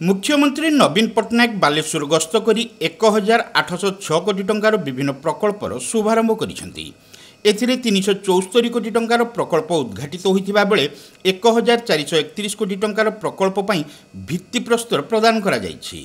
मुख्यमंत्री नवीन पट्टनायक बालेश्वर गस्त करी 1806 कोटी टंकार विभिन्न प्रकल्पर शुभारंभ करिसेंती। एथिरे 374 कोटी टंकार प्रकल्प उद्घाटित होइथिबा बेले 1431 कोटी टंकार प्रकल्प पई भित्तिप्रस्तर प्रदान करा जायछि।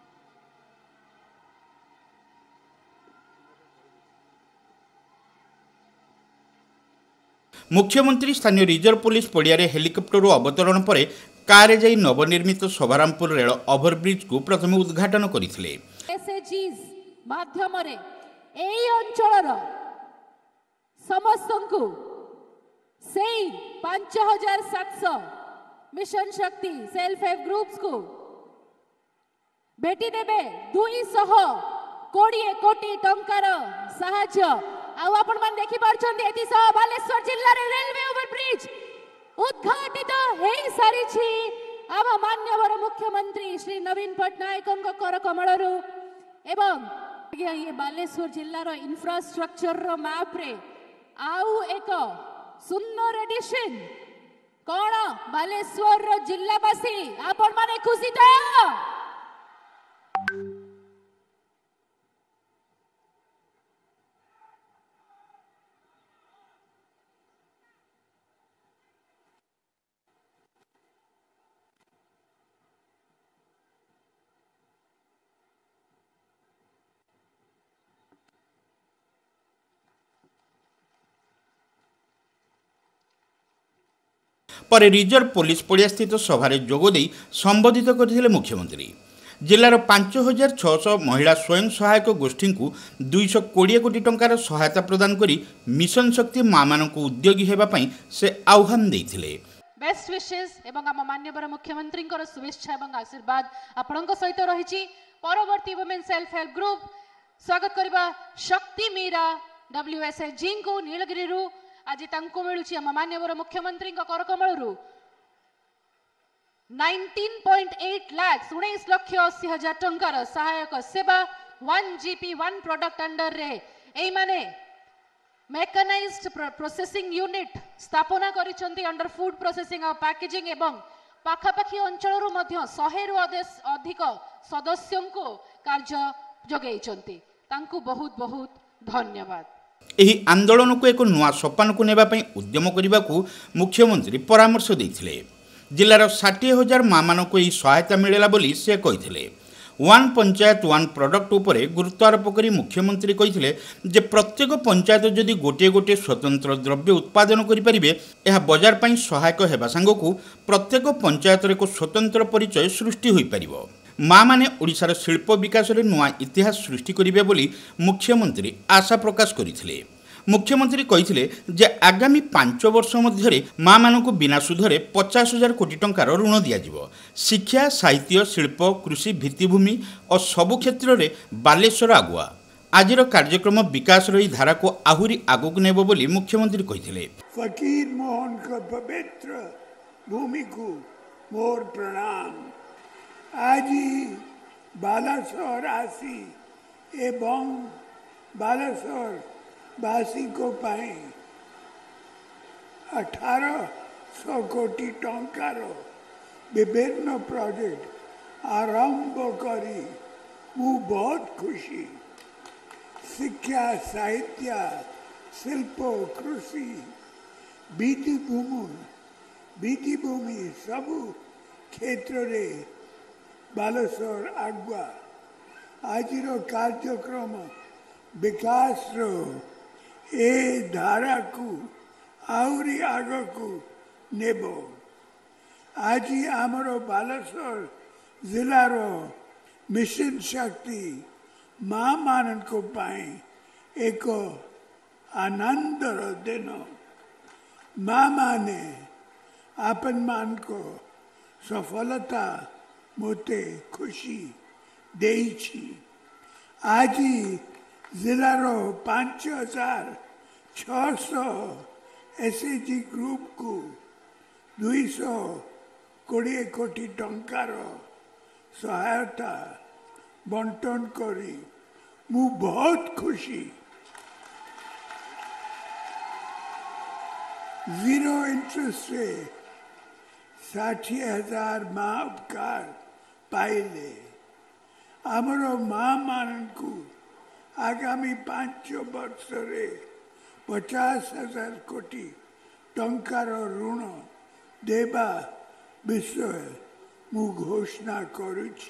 मुख्यमंत्री स्थानीय रिजर्व पुलिस पड़िया हेलिकप्टर अवतरण पर कारे जाई नवनिर्मित सभारामपुर रेल ओभरब्रिज को प्रथम उद्घाटन करथिले। एसएजीज माध्यम रे एई अंचलर समस्तंकु सेई 5700 मिशन शक्ति सेल्फ हेल्प ग्रुप्स को भेटी देबे 200 कोटी टंकार सहाय्य आउ आपण मान देखि पारछन्ती एति सह बालेश्वर जिल्ला रे रेलवे ओभरब्रिज उद्घाटित हेई सारी छी। आम मान्यवर मुख्यमंत्री श्री नवीन पट्टनायक कर कमलरू एवं ये बालेश्वर जिल्ला रो इंफ्रास्ट्रक्चर रो मैप रे आउ एक सुंदर एडिशन कोन बालेश्वर रो जिल्लावासी आपण माने खुशी तो पर रिजर्व पुलिस पड़िया स्थित सभारे जोगदे संबोधित करथिले मुख्यमंत्री। जिलार 5600 महिला स्वयं सहायक गोष्ठी को 220 कोटी टंकार सहायता प्रदान करी मिशन शक्ति मां मानक उद्योगी हेबा पई से आह्वान देथिले। बेस्ट विशेस एवं आम मान्यवर मुख्यमंत्री शुभेच्छा एवं आशीर्वाद आपणक सहित रही। परवर्ती वुमेन सेल्फ हेल्प ग्रुप स्वागत करबा शक्ति मीरा WSG को नीलगिरी आज तांको मिलुची आम मान्यवर मुख्यमंत्री कर कमलरू 19.8 लाख 19,80,000 टंकार सहायक सेवा 1 GP 1 प्रोडक्ट अंडर रे एई माने मेकानाइज्ड प्रोसेसिंग यूनिट स्थापना करिसंती अंडर फूड प्रोसेसिंग और पैकेजिंग एवं पाखापाखी अंचल 100 रु अधिक सदस्यों को कार्य जोगैचंती तांको बहुत बहुत धन्यवाद। एही आंदोलन को एक नुआ सोपान को नेबा पई उद्यम करने को मुख्यमंत्री परामर्श देथिले। जिलार 60,000 मां मानक एही सहायता मिलेला बोली से कहिथिले। वन पंचायत वन प्रोडक्ट उपरे गुरुत्व आरोप करी मुख्यमंत्री कहिथिले जे प्रत्येक पंचायत जदि गोटे गोटे स्वतंत्र द्रव्य उत्पादन करि परिबे एहा बाजार पई सहायक हेबा संगको प्रत्येक पंचायत रे को स्वतंत्र परिचय सृष्टि होई परिबो। मां माने ओडिशार शिल्प विकास रे नुआ इतिहास सृष्टि करिबे बोली मुख्यमंत्री आशा प्रकाश करिथिले। मुख्यमंत्री कहिथिले जे आगामी 5 वर्ष मध्यरे मां मानकु बिना सुधरे 50,000 कोटी टंकार ऋण दिया जिवो। शिक्षा साहित्य शिल्प कृषि भित्तिभूमि और सबु क्षेत्र रे बालेश्वर आगुआ। आजिर कार्यक्रम विकास रही धारा को आहुरी आगुक नेबो बोली मुख्यमंत्री कहिथिले। फकीर मोहन को पवित्र भूमि को मोर प्रणाम। आज बालासोर आसी एवं बालासोर वासी को पाए 1800 कोटी टंकार विभिन्न प्रोजेक्ट आरंभ करी मु बहुत खुशी। शिक्षा साहित्य शिल्प कृषि भित्तिभूमि सबु क्षेत्र रे बालेश्वर आगुआ। आजिर कार्यक्रम विकास रो ए धारा को आउरी आग को नेबो। आज आमर बालेश्वर जिलार मिशन शक्ति मां मान को पाए एक आनंदर दिन। मां माने आपन मान को सफलता मोते खुशी देइछि। आज जिलार 5,600 SAG ग्रुप को 220 कोटी टंकार सहायता बंटन करी मु बहुत खुशी। 0 इंटरेस्ट से 60,000 माँ उपकार पाइले आमर माँ मान को आगामी 5 वर्ष रे 50,000 कोटी टंकार ऋण देवा विषय मु घोषणा करुछि।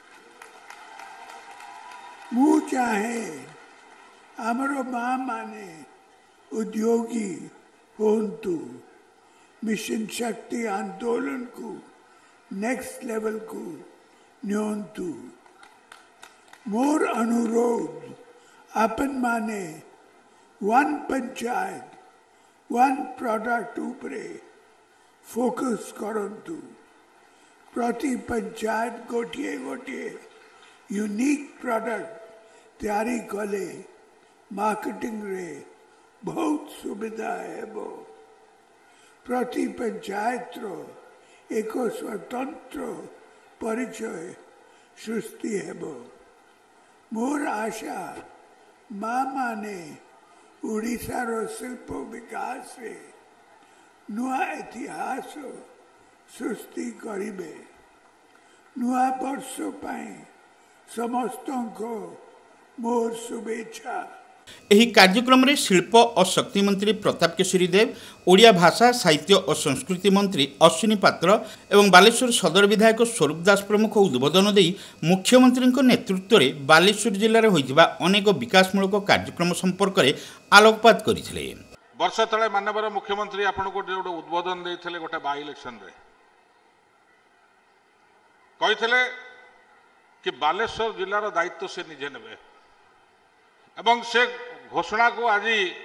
मु चाहे आमर माँ माने उद्योगी होंतु मिशन शक्ति आंदोलन को नेक्स्ट लेवल को न्योंतु। मोर अनुरोध अपन माने वन पंचायत वन प्रोडक्ट उपरे फोकस करंतु। प्रति पंचायत गोटे गोटे यूनिक प्रोडक्ट तैयारी कले मार्केटिंग रे बहुत सुविधा हेबो। प्रति पंचायत रो एक स्वतंत्र परिचय सृष्टि हेबो। मोर आशा माँ माने उड़ीसा रो शिल्प विकास रे नुआ इतिहास सृष्टि करिबे। नुआ वर्ष पाई समस्तों को मोर शुभेच्छा। ଏହି କାର୍ଯ୍ୟକ୍ରମରେ ଶିଳ୍ପ ଓ ଶକ୍ତି ମନ୍ତ୍ରୀ ପ୍ରତାପ କେଶରୀ ଦେବ, ଓଡ଼ିଆ ଭାଷା ସାହିତ୍ୟ ଓ ସଂସ୍କୃତି ମନ୍ତ୍ରୀ ଅଶ୍ୱିନୀ ପାତ୍ର ଏବଂ ବାଲେଶ୍ୱର ସଦର ବିଧାୟକ ସ୍ୱରୂପ ଦାସ ପ୍ରମୁଖ ଉଦ୍ବୋଧନ ଦେଇ ମୁଖ୍ୟମନ୍ତ୍ରୀଙ୍କ ନେତୃତ୍ୱରେ ବାଲେଶ୍ୱର ଜିଲ୍ଲାରେ ହୋଇଥିବା ଅନେକ ବିକାଶମୂଳକ କାର୍ଯ୍ୟକ୍ରମ ସମ୍ପର୍କରେ ଆଲୋକପାତ କରିଥିଲେ। ବର୍ଷ ତଳେ ମାନ୍ୟବର ମୁଖ୍ୟମନ୍ତ୍ରୀ ଆପଣଙ୍କୁ ଗୋଟେ ଉଦ୍ବୋଧନ ଦେଇଥିଲେ ଗୋଟେ ବାଇ ଇଲେକ୍ସନରେ କହିଥିଲେ कि बालेश्वर जिलार दायित्व से निजे नेबे एवं से घोषणा को आज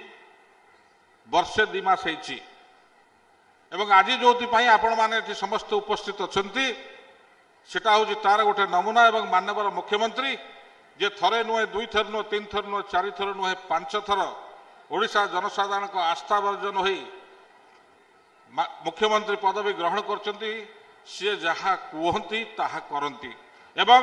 वर्षे 2 मास होइछि एवं आज जो आपण माने समस्त उपस्थित अछंती सेटा होछि तार गोटे नमूना एवं माननीय मुख्यमंत्री जे थरे नुहे 2 थर नुहे 3 थर नुहे 4 थर नुहे 5 थर ओडिशा जनसाधारण को आस्था वर्जन होई मुख्यमंत्री पदवी ग्रहण करचंती सी जहा कहती ताहा करंती एवं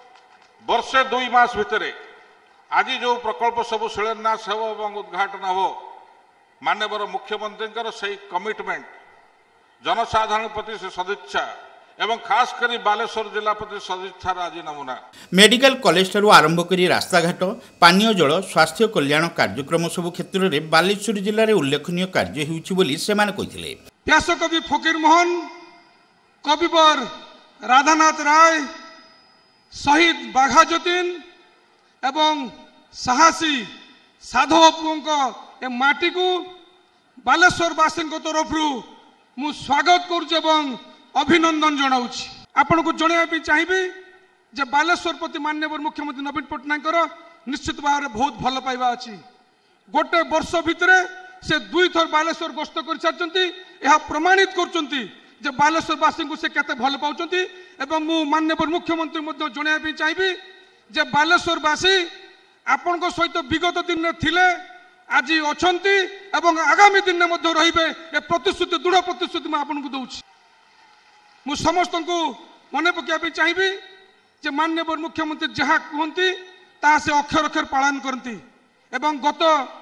वर्षे 2 मास भितर आज जो प्रकल्प सब शिलान्यास हो और उद्घाटन हो माननीय मुख्यमंत्री से कमिटमेंट जनसाधारण प्रति से सदिच्छा एवं खास करी बालेश्वर जिला प्रति सदिच्छार आज नमूना। मेडिकल कॉलेज ठारू आरंभ करी रास्ताघाट पानीय जल स्वास्थ्य कल्याण कार्यक्रम सब क्षेत्र में बालेश्वर जिले में उल्लेखनीय कार्य होउछि बोली सेमाने कहिथिले। व्यासकवि फकीर मोहन कविवर राधानाथ राय शहीद बाघा जतीन एवं साहसी साधव पुओं ए माटी को बालेश्वरवासी तरफ मु स्वागत करुँ अभिनंदन जनाऊँगी। आपण को जनवाई चाहिए जे बालेश्वर प्रति माननीय मुख्यमंत्री नवीन पट्टनायक निश्चित भाव में बहुत भल पाइबा अच्छी। गोटे वर्ष भितर से 2 थर बालेश्वर गस्त कर सारी यह प्रमाणित कर बालेश्वरवासी को से केते भल पाउछंती एवं मु माननीय मुख्यमंत्री मध्य जनवाई चाहिए जे बालेश्वरवासी आपण को सहित विगत दिन में थिले आज अछंती एवं आगामी दिन में मध्य रहिबे ए प्रतिश्रुति दृढ़ प्रतिश्रुति मैं आपन को दउछि। मु समस्त को मने पकाइबा चाहिए जे माननीय मुख्यमंत्री जहाँ कहती ता से अक्षर अक्षर पालन करती एवं गत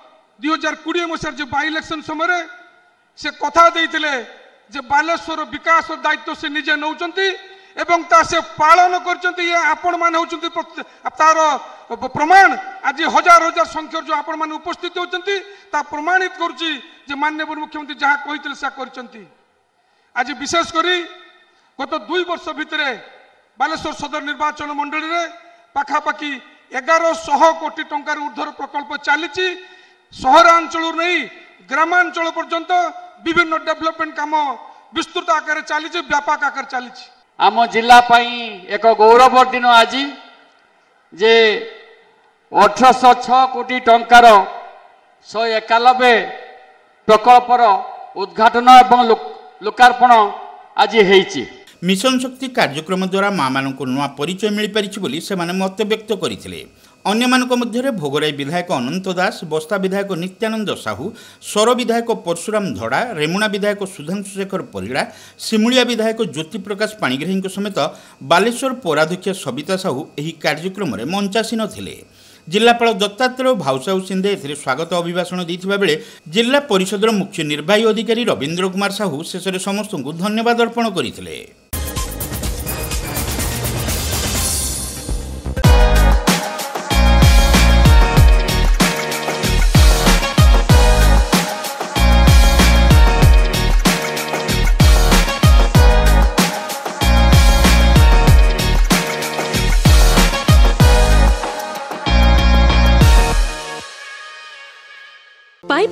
2020 मसीह जो बाई इलेक्शन समय से कथा देइतिले जे बालेश्वर विकास दायित्व से निजे नौचंती एवं ता से पालन करचंती। ये आपण मान होचंती तार प्रमाण आज हजार हजार संख्या जो आपण मान उपस्थित होचंती ता प्रमाणित करूची जे माननीय मुख्यमंत्री जहाँ कहितिले सा करचंती। आज विशेष करी गत 2 वर्ष भितर बालेश्वर सदर निर्वाचन मंडली रे पाखापाखि 1100 कोटी टंकार ऊर्ध्वर प्रकल्प चली सहरांचल नहीं ग्रामांचल पर्यंत विभिन्न डेवलपमेंट काम विस्तृत आकार चली व्यापक आकार चली। आम जिला एक गौरव दिन आज जे 1806 कोटी टंकार 191 प्रकल्पर उद्घाटन एवं लोकार्पण आज होइछि। मिशन शक्ति कार्यक्रम द्वारा माँ मानक नुआ परिचय मिल पारिछि बोली सेमाने मत व्यक्त करथिले। अन्य मानक मध्यरे भोगराई विधायक अनंत दास, बस्ता विधायक नित्यानंद साहू, सौर विधायक परशुराम धड़ा, रेमुणा विधायक सुधांशु शेखर परिड़ा, सिमुलिया विधायक ज्योति प्रकाश पाणिग्राही समेत बालेश्वर पौराध्यक्ष सबिता साहू एही कार्यक्रम में मंचासीन थिले। जिलापाल दत्तात्रेय भावसाहू सिंधे एथिरे स्वागत अभिभाषण देथिबा बेले जिला परिषदर मुख्य निर्वाही अधिकारी रवींद्र कुमार साहू शेष समस्त को धन्यवाद अर्पण करथिले।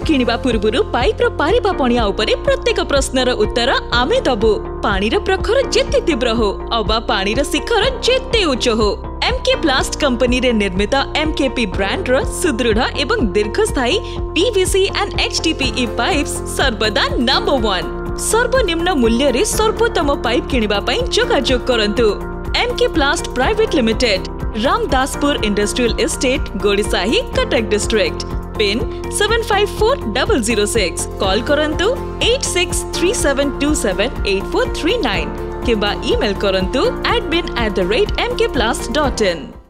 किनिबा पूर्वरु पाइप रो पारिबा पणिया उपरे प्रत्येक प्रश्नर उत्तर आमे दबु। पानीर प्रखर जेते तीव्र हो अबा पानीर शिखर जेते उच्च हो एमके प्लास्ट कंपनी रे निर्मित एमकेपी ब्रांड रो सुदृढ़ एवं दीर्घस्थायी पीवीसी एंड एचडीपीई पाइप्स सर्वदा नंबर 1। सर्वनिम्न मूल्य रे सर्वोत्तम पाइप किनिबा पई जोगाजोग करंतु। MK plast private limited, Ramdaspur industrial estate, Gorisahi, Cuttack district. Pin 754006। Call करंतु 8637278439 किबा ईमेल करंतु admin@mkplast.in।